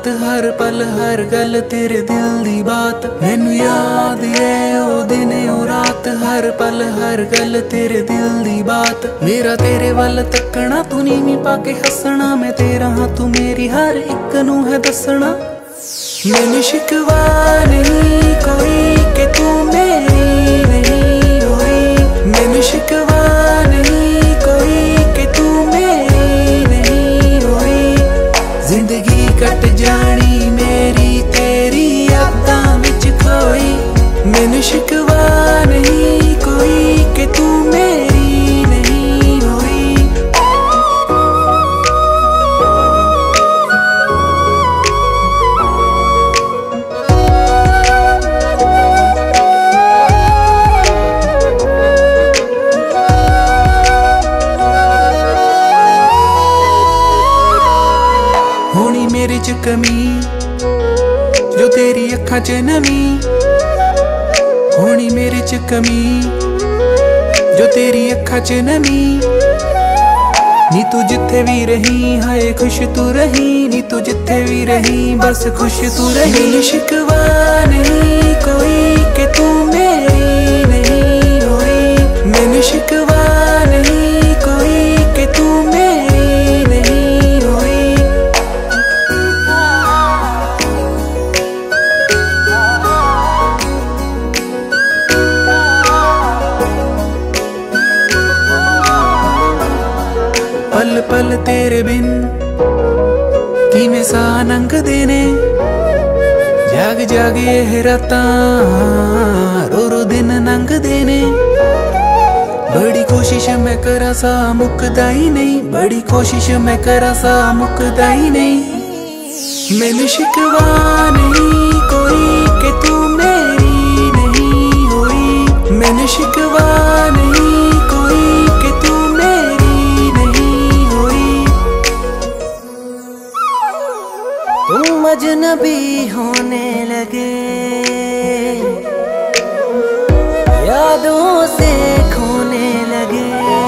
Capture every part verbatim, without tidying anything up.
रात हर पल हर गल तेरे दिल दी बात मैनू याद है ओ दिन ओ रात हर पल हर गल तेरे दिल दी बात मेरा तेरे वल तकना तू नीवी पाके हसना मैं तेरा हाँ तू मेरी हर एक नू है दसना मैनू शिकवा नहीं कोई के तू मेरी नहीं होई मैनू शिकवा नहीं कोई के तू मेरी नहीं होई जिंदगी कट जानी मेरी तेरी यादां विच खोई मैनू शिकवा नहीं कोई के तू मेरी नहीं होई होनी मेरे च कमी जो तेरी अखां च नमी होनी मेरे च कमी जो तेरी अखां च नमी नी तू जिथे भी रही हाय खुश तू रही नी तू जिथे भी रही बस खुश तू रही मैनू शिकवा नहीं कोई के तू मेरी नहीं होई मैनू शिकवा नहीं कोई के तू मेरी नहीं होई पल पल तेरे बिन किवें सा लंघदे ने जाग जाग ये रातां रो रो दिन लंघदे ने बड़ी कोशिश मैं करा सा मुकदा ही नहीं बड़ी कोशिश मैं करा सा मुकदा ही नहीं मैनू शिकवा नहीं कोई के तू मेरी नहीं होई मैनू शिकवा नहीं कोई के तू तुम अजनबी होने लगे यादों से खोने लगे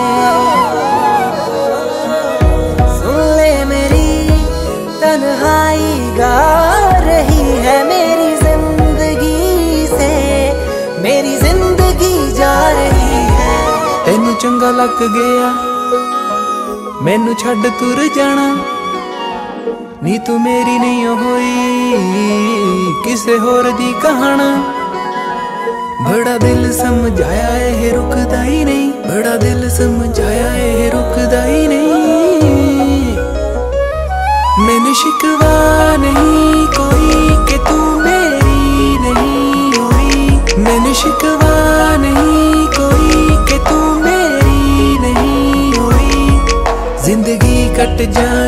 सुन ले मेरी तन्हाई गा रही है मेरी जिंदगी से मेरी जिंदगी जा रही है तेनू चंगा लग गया मैनू छड्ड तुर जाना नी तू मेरी नहीं होई किसे होर दी कहाना बड़ा दिल समझाया है रुकदा ही नहीं बड़ा दिल समझाया है रुकदा ही नहीं मैनू शिकवा नहीं कोई के तू मेरी नहीं होई मैनू शिकवा नहीं कोई के तू मेरी नहीं होई जिंदगी कट जा